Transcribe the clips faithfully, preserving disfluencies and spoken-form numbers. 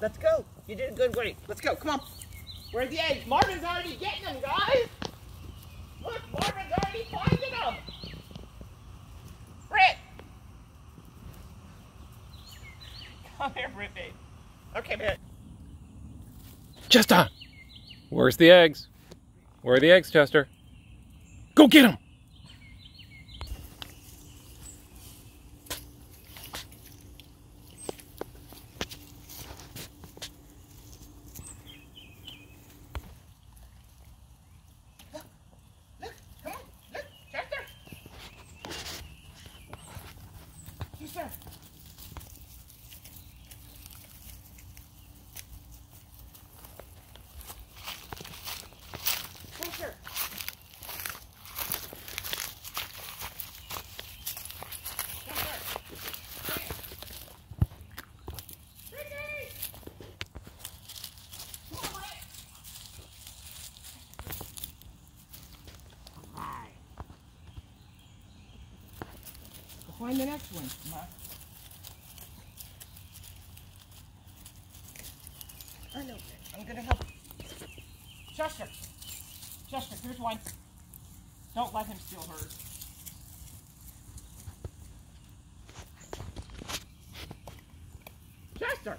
Let's go. You did a good work. Let's go. Come on. Where are the eggs? Marvin's already getting them, guys. Look, Marvin's already finding them. Britt. Come here, Britt, babe. Okay, Britt. Chester! Where's the eggs? Where are the eggs, Chester? Go get them! Look, look, come on, look, Chester. Chester. Chester. Find the next one. Come on. I know. I'm gonna help. Chester. Chester, here's one. Don't let him steal hers. Chester.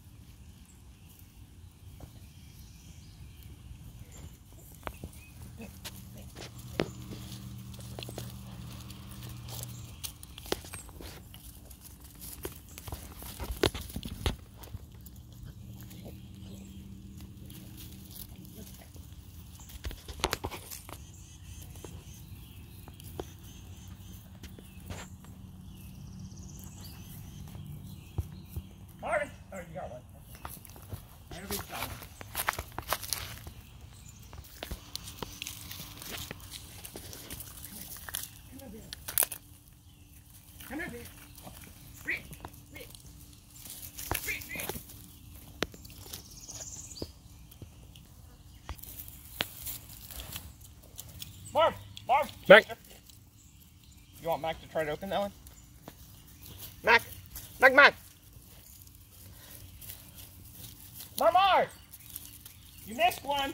Marvin! Oh, you got one. Everybody's got one. Come over here. Come over here. Rick! Rick! Rick! Rick! Marv! Marv! Mac! You want Mac to try to open that one? Mac! Mac, Mac! Marmar! You missed one!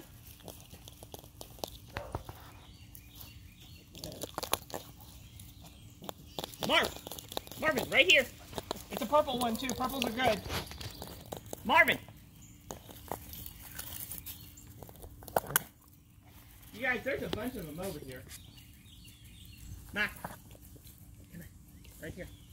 Marv! Marvin, right here! It's a purple one too. Purples are good. Marvin! You guys, there's a bunch of them over here. Mac! Come on. Right here.